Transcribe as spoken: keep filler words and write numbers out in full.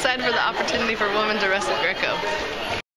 excited for the opportunity for women to wrestle Greco.